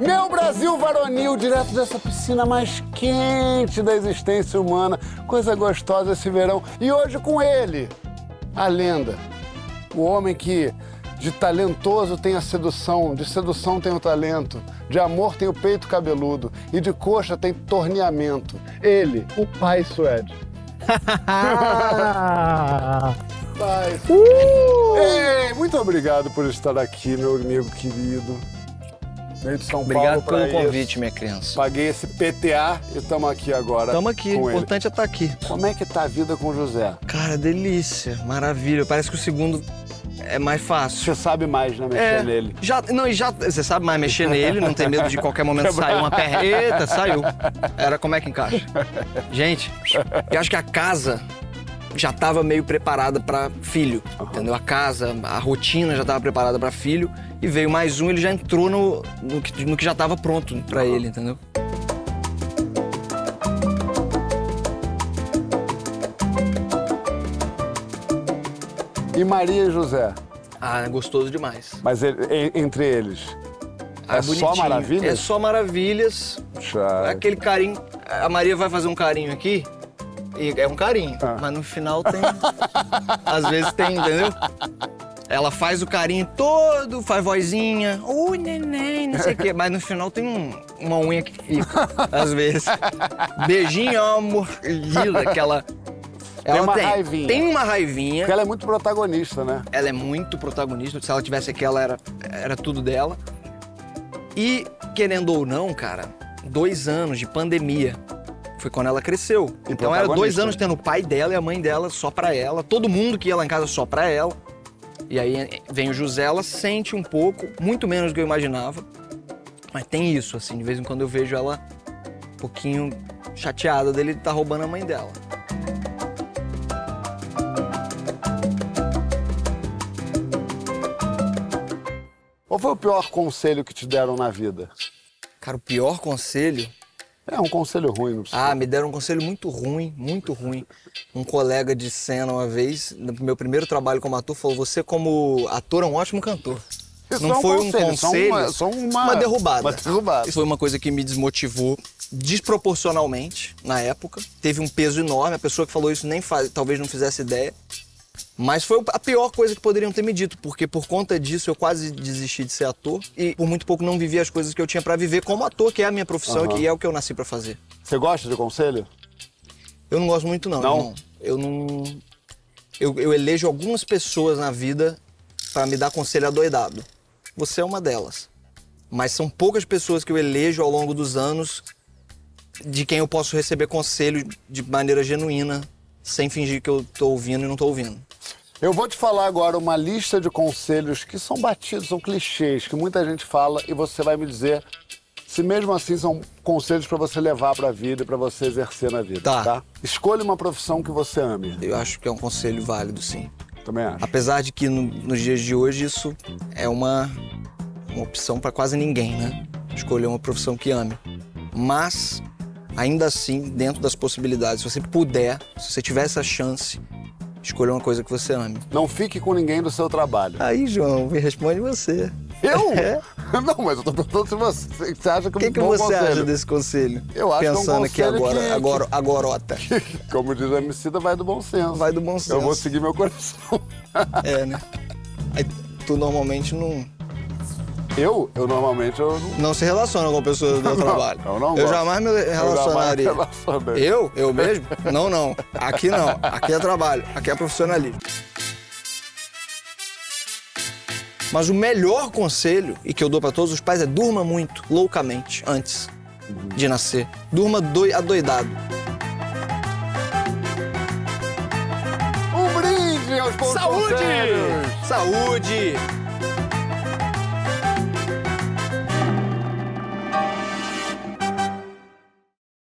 Meu Brasil varonil, direto dessa piscina mais quente da existência humana. Coisa gostosa esse verão. E hoje com ele, a lenda. O homem que de talentoso tem a sedução, de sedução tem o talento, de amor tem o peito cabeludo e de coxa tem torneamento. Ele, o pai Suede. Pai. Ei, muito obrigado por estar aqui, meu amigo querido. Veio de São Obrigado Paulo pelo convite, minha criança. Paguei esse PTA e estamos aqui agora. Estamos aqui, o importante é estar aqui. Como é que tá a vida com o José? Cara, delícia, maravilha. Parece que o segundo é mais fácil. Você sabe mais, né, mexer nele? Você sabe mais mexer nele, não tem medo de qualquer momento sair uma perna. Eita, saiu. Era como é que encaixa. Gente, eu acho que a casa já estava meio preparada para filho, entendeu? A casa, a rotina já estava preparada para filho e veio mais um, ele já entrou no que já estava pronto para ele, entendeu? E Maria e José? Ah, gostoso demais. Mas entre eles? É só maravilhas? É só maravilhas. É aquele carinho. A Maria vai fazer um carinho aqui. E é um carinho, mas no final tem... Às vezes tem, entendeu? Ela faz o carinho todo, faz vozinha, oi, neném, não sei o quê, mas no final tem uma unha que fica, às vezes. Beijinho, amor, linda, aquela... Tem uma raivinha. Tem uma raivinha. Porque ela é muito protagonista, né? Ela é muito protagonista, se ela tivesse aqui, ela era tudo dela. E, querendo ou não, cara, 2 anos de pandemia. Foi quando ela cresceu. Então era 2 anos tendo o pai dela e a mãe dela só pra ela. Todo mundo que ia lá em casa só pra ela. E aí vem o José, ela sente um pouco, muito menos do que eu imaginava. Mas tem isso, assim, de vez em quando eu vejo ela um pouquinho chateada dele estar roubando a mãe dela. Qual foi o pior conselho que te deram na vida? Cara, o pior conselho... É um conselho ruim, não precisa. Ah, me deram um conselho muito ruim, muito ruim. Um colega de cena uma vez, no meu primeiro trabalho como ator, falou: você como ator é um ótimo cantor. Isso não foi um conselho, uma derrubada. Uma derrubada. Isso foi uma coisa que me desmotivou desproporcionalmente na época. Teve um peso enorme, a pessoa que falou isso talvez não fizesse ideia. Mas foi a pior coisa que poderiam ter me dito, porque por conta disso eu quase desisti de ser ator e por muito pouco não vivi as coisas que eu tinha pra viver como ator, que é a minha profissão, que é o que eu nasci pra fazer. Você gosta de conselho? Eu não gosto muito, não. Não? Eu não... Eu elejo algumas pessoas na vida pra me dar conselho adoidado. Você é uma delas. Mas são poucas pessoas que eu elejo ao longo dos anos de quem eu posso receber conselho de maneira genuína, sem fingir que eu tô ouvindo e não tô ouvindo. Eu vou te falar agora uma lista de conselhos que são batidos, são clichês, que muita gente fala e você vai me dizer se mesmo assim são conselhos para você levar para a vida e para você exercer na vida, tá? Escolha uma profissão que você ame. Eu acho que é um conselho válido, sim. Também acho. Apesar de que nos dias de hoje isso é uma opção para quase ninguém, né? Escolher uma profissão que ame. Mas, ainda assim, dentro das possibilidades, se você puder, se você tiver essa chance, escolha uma coisa que você ame. Não fique com ninguém do seu trabalho. Aí, João, me responde você. Eu? É? Não, mas eu tô perguntando se você acha que é um bom você conselho. acha desse conselho? Eu acho pensando que é um conselho aqui agora, agorota. Como diz a Emicida, vai do bom senso. Vai do bom senso. Eu vou seguir meu coração. É, né? Aí tu normalmente não... Eu normalmente não se relaciona com pessoas do meu trabalho. Eu jamais me relacionaria. Eu mesmo? Não. Aqui não. Aqui é trabalho. Aqui é profissionalismo. Mas o melhor conselho, e que eu dou pra todos os pais, é durma muito, loucamente, antes de nascer. Durma adoidado. Um brinde aos bons conselhos! Saúde!